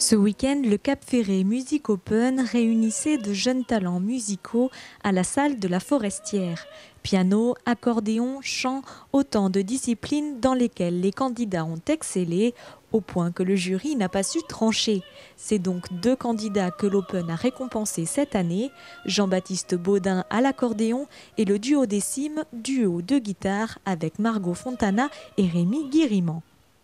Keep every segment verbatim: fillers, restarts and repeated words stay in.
Ce week-end, le Cap Ferré Music Open réunissait de jeunes talents musicaux à la salle de la Forestière. Piano, accordéon, chant, autant de disciplines dans lesquelles les candidats ont excellé, au point que le jury n'a pas su trancher. C'est donc deux candidats que l'Open a récompensés cette année, Jean-Baptiste Baudin à l'accordéon et le duo des Cimes, duo de guitare avec Margot Fontana et Rémi Guiriman.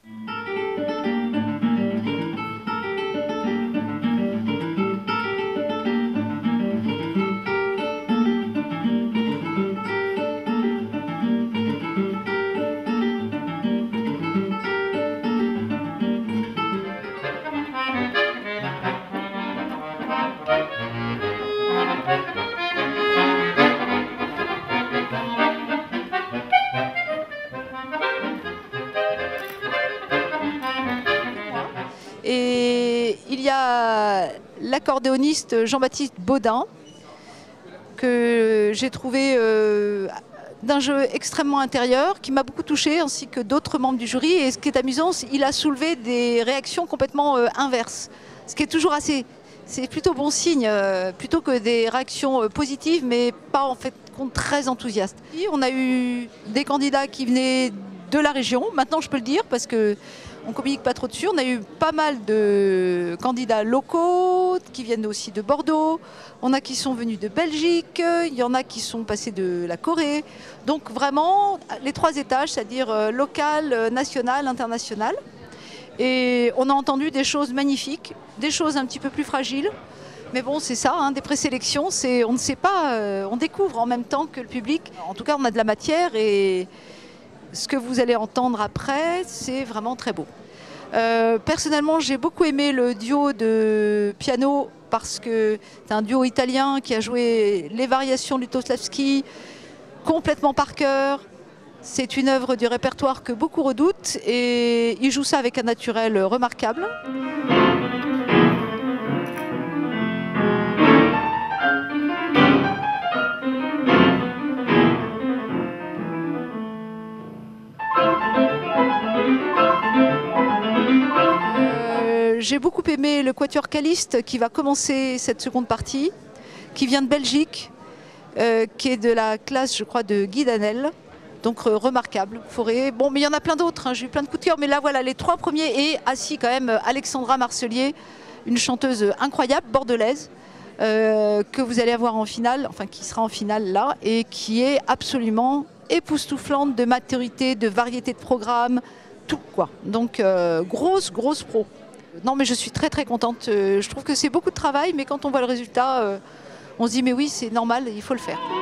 Et il y a l'accordéoniste Jean-Baptiste Baudin, que j'ai trouvé euh, d'un jeu extrêmement intérieur, qui m'a beaucoup touché, ainsi que d'autres membres du jury. Et ce qui est amusant, il a soulevé des réactions complètement euh, inverses, ce qui est toujours assez... C'est plutôt bon signe, euh, plutôt que des réactions euh, positives, mais pas en fait très enthousiastes. Et on a eu des candidats qui venaient de la région, maintenant je peux le dire, parce que on communique pas trop dessus. On a eu pas mal de candidats locaux qui viennent aussi de Bordeaux. On a qui sont venus de Belgique. Il y en a qui sont passés de la Corée. Donc vraiment les trois étages, c'est-à-dire local, national, international. Et on a entendu des choses magnifiques, des choses un petit peu plus fragiles. Mais bon, c'est ça, hein, des présélections, c'est, on ne sait pas, euh, on découvre en même temps que le public. En tout cas, on a de la matière et ce que vous allez entendre après, c'est vraiment très beau. Euh, personnellement, j'ai beaucoup aimé le duo de piano parce que c'est un duo italien qui a joué les variations de Lutosławski complètement par cœur. C'est une œuvre du répertoire que beaucoup redoutent et il joue ça avec un naturel remarquable. J'ai beaucoup aimé le quatuor Caliste qui va commencer cette seconde partie, qui vient de Belgique, euh, qui est de la classe, je crois, de Guy Danel. Donc euh, remarquable, Forêt. Bon, mais il y en a plein d'autres, hein, j'ai eu plein de coups de cœur, mais là voilà, les trois premiers. Et assis quand même, Alexandra Marcelier, une chanteuse incroyable, bordelaise, euh, que vous allez avoir en finale, enfin qui sera en finale là, et qui est absolument époustouflante de maturité, de variété de programme, tout quoi. Donc euh, grosse, grosse pro. Non mais je suis très très contente, je trouve que c'est beaucoup de travail mais quand on voit le résultat, on se dit mais oui c'est normal, il faut le faire.